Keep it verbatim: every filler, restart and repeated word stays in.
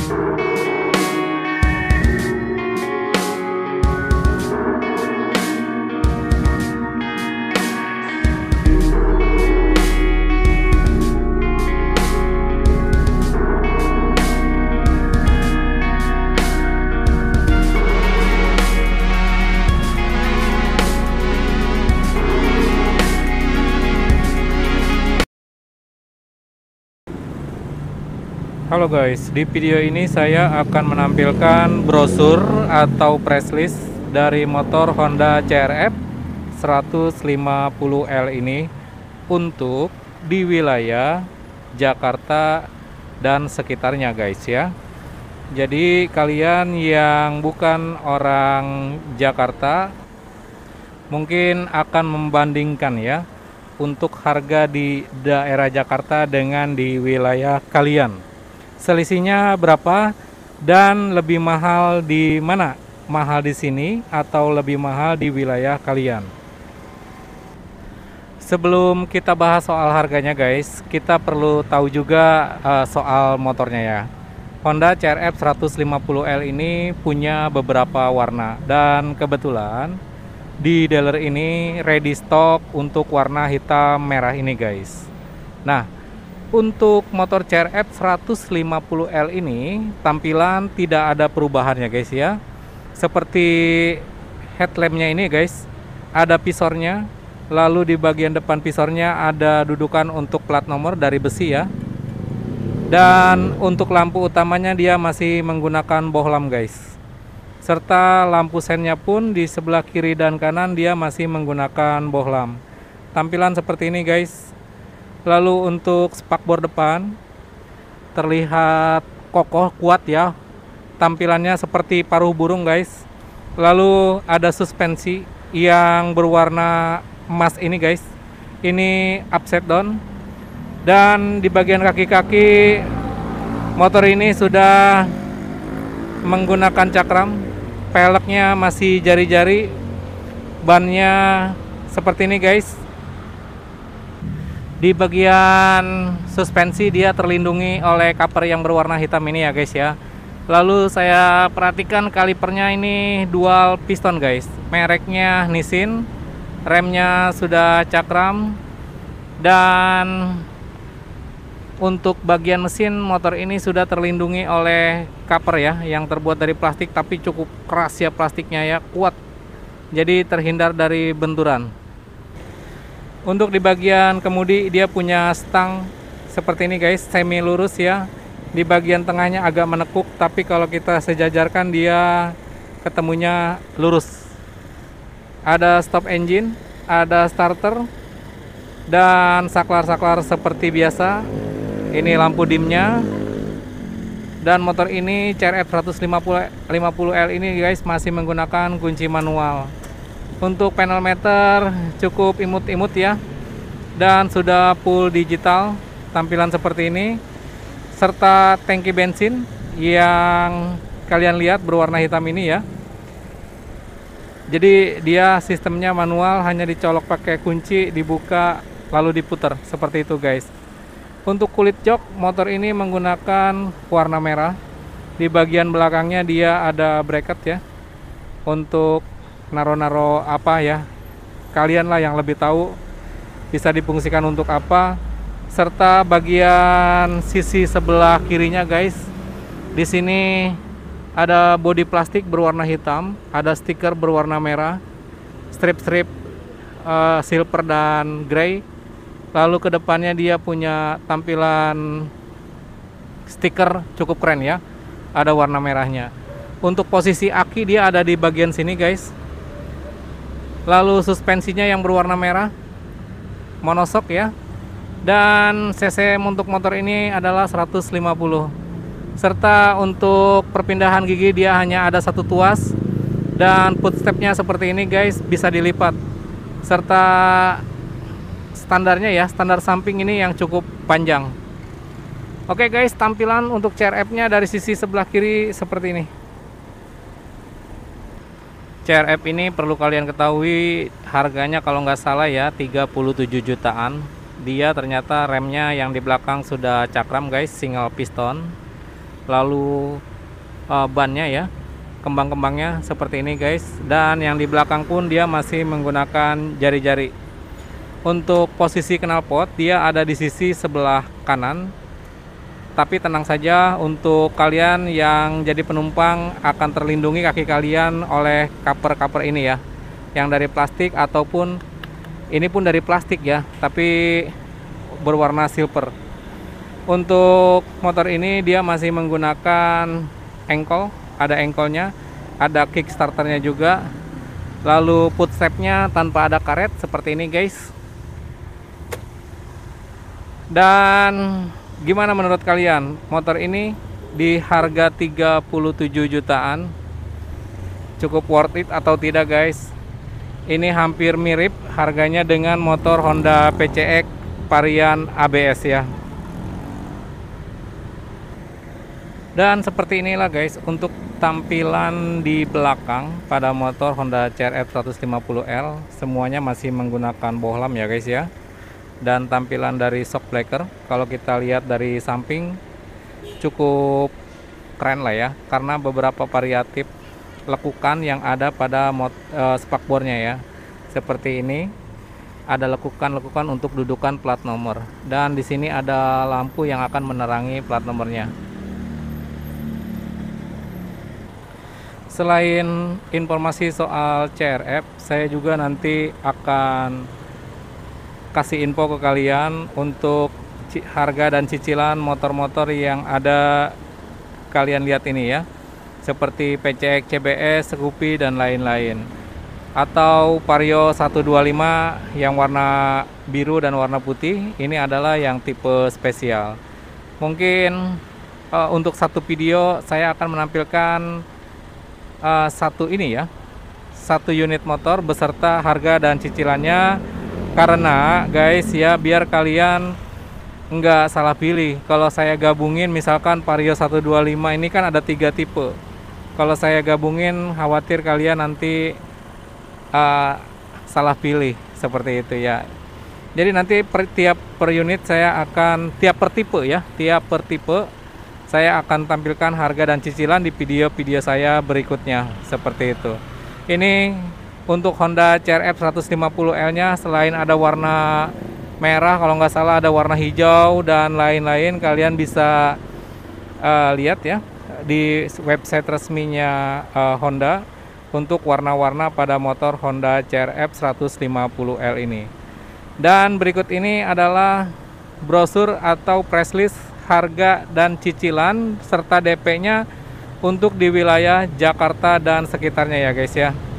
Halo guys, di video ini saya akan menampilkan brosur atau press list dari motor Honda C R F seratus lima puluh L ini untuk di wilayah Jakarta dan sekitarnya guys ya. Jadi kalian yang bukan orang Jakarta mungkin akan membandingkan ya untuk harga di daerah Jakarta dengan di wilayah kalian. Selisihnya berapa dan lebih mahal di mana? Mahal di sini atau lebih mahal di wilayah kalian? Sebelum kita bahas soal harganya guys, kita perlu tahu juga uh, soal motornya ya. Honda C R F seratus lima puluh L ini punya beberapa warna dan kebetulan di dealer ini ready stock untuk warna hitam merah ini guys. Nah, untuk motor C R F seratus lima puluh L ini tampilan tidak ada perubahannya guys ya. Seperti headlampnya ini guys, ada visornya. Lalu di bagian depan visornya ada dudukan untuk plat nomor dari besi ya. Dan untuk lampu utamanya dia masih menggunakan bohlam guys. Serta lampu sennya pun di sebelah kiri dan kanan dia masih menggunakan bohlam. Tampilan seperti ini guys. Lalu untuk spakbor depan terlihat kokoh kuat ya. Tampilannya seperti paruh burung guys. Lalu ada suspensi yang berwarna emas ini guys. Ini upside down. Dan di bagian kaki-kaki motor ini sudah menggunakan cakram. Peleknya masih jari-jari. Bannya seperti ini guys. Di bagian suspensi dia terlindungi oleh cover yang berwarna hitam ini ya guys ya. Lalu saya perhatikan kalipernya ini dual piston guys. Mereknya Nissin. Remnya sudah cakram. Dan untuk bagian mesin motor ini sudah terlindungi oleh cover ya, yang terbuat dari plastik tapi cukup keras ya plastiknya ya, kuat. Jadi terhindar dari benturan. Untuk di bagian kemudi dia punya stang seperti ini guys, semi lurus ya. Di bagian tengahnya agak menekuk, tapi kalau kita sejajarkan dia ketemunya lurus. Ada stop engine, ada starter, dan saklar-saklar seperti biasa. Ini lampu dimnya. Dan motor ini C R F seratus lima puluh L ini guys masih menggunakan kunci manual. Untuk panel meter cukup imut-imut ya. Dan sudah full digital. Tampilan seperti ini. Serta tangki bensin yang kalian lihat berwarna hitam ini ya. Jadi dia sistemnya manual, hanya dicolok pakai kunci, dibuka lalu diputar seperti itu guys. Untuk kulit jok motor ini menggunakan warna merah. Di bagian belakangnya dia ada bracket ya. Untuk naro-naro apa ya, kalian lah yang lebih tahu bisa difungsikan untuk apa. Serta bagian sisi sebelah kirinya guys, di sini ada bodi plastik berwarna hitam, ada stiker berwarna merah, strip-strip uh, silver dan grey. Lalu ke depannya dia punya tampilan stiker cukup keren ya, ada warna merahnya. Untuk posisi aki dia ada di bagian sini guys. Lalu suspensinya yang berwarna merah, monosok ya. Dan cc untuk motor ini adalah seratus lima puluh. Serta untuk perpindahan gigi dia hanya ada satu tuas. Dan footstepnya seperti ini guys, bisa dilipat. Serta standarnya ya, standar samping ini yang cukup panjang. Oke guys, tampilan untuk C R F nya dari sisi sebelah kiri seperti ini. C R F ini perlu kalian ketahui harganya kalau nggak salah ya tiga puluh tujuh jutaan. Dia ternyata remnya yang di belakang sudah cakram guys, single piston. lalu uh, bannya ya, kembang-kembangnya seperti ini guys. Dan yang di belakang pun dia masih menggunakan jari-jari. Untuk posisi knalpot dia ada di sisi sebelah kanan. Tapi tenang saja, untuk kalian yang jadi penumpang akan terlindungi kaki kalian oleh cover-cover ini ya, yang dari plastik ataupun ini pun dari plastik ya, tapi berwarna silver. Untuk motor ini dia masih menggunakan engkol, ada engkolnya, ada kickstarternya juga. Lalu footstrapnya tanpa ada karet seperti ini guys. Dan gimana menurut kalian motor ini di harga tiga puluh tujuh jutaan cukup worth it atau tidak guys? Ini hampir mirip harganya dengan motor Honda P C X varian A B S ya. Dan seperti inilah guys untuk tampilan di belakang pada motor Honda C R F seratus lima puluh L. Semuanya masih menggunakan bohlam ya guys ya. Dan tampilan dari shock breaker kalau kita lihat dari samping cukup keren lah ya, karena beberapa variatif lekukan yang ada pada mod, uh, spakbornya ya. Seperti ini ada lekukan-lekukan untuk dudukan plat nomor, dan di sini ada lampu yang akan menerangi plat nomornya. Selain informasi soal C R F, saya juga nanti akan kasih info ke kalian untuk harga dan cicilan motor-motor yang ada kalian lihat ini ya, seperti P C X, C B S, Scoopy dan lain-lain, atau Vario seratus dua puluh lima yang warna biru dan warna putih. Ini adalah yang tipe spesial. Mungkin uh, untuk satu video saya akan menampilkan uh, satu ini ya, satu unit motor beserta harga dan cicilannya. Karena guys ya, biar kalian nggak salah pilih, kalau saya gabungin misalkan Vario seratus dua puluh lima ini kan ada tiga tipe. Kalau saya gabungin khawatir kalian nanti uh, salah pilih seperti itu ya. Jadi nanti per, tiap per unit saya akan, tiap per tipe ya, tiap per tipe saya akan tampilkan harga dan cicilan di video-video saya berikutnya seperti itu. Ini untuk Honda C R F seratus lima puluh L nya selain ada warna merah, kalau nggak salah ada warna hijau dan lain-lain, kalian bisa uh, lihat ya di website resminya uh, Honda untuk warna-warna pada motor Honda C R F seratus lima puluh L ini. Dan berikut ini adalah brosur atau press list harga dan cicilan serta D P-nya untuk di wilayah Jakarta dan sekitarnya ya guys ya.